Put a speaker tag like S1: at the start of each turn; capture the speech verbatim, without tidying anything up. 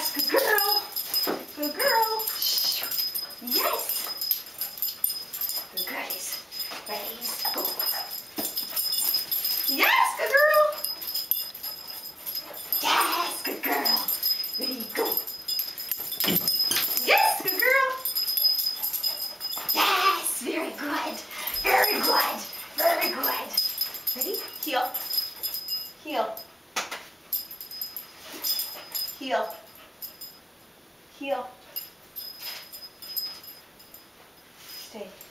S1: Yes, good girl. Good girl. Yes. Good girlies. Ready, go. Yes, good girl. Yes, good girl. Ready, go. Yes, good girl. Yes, very good. Very good. Very good. Ready? Heel. Heel. Heel. Heel. Stay.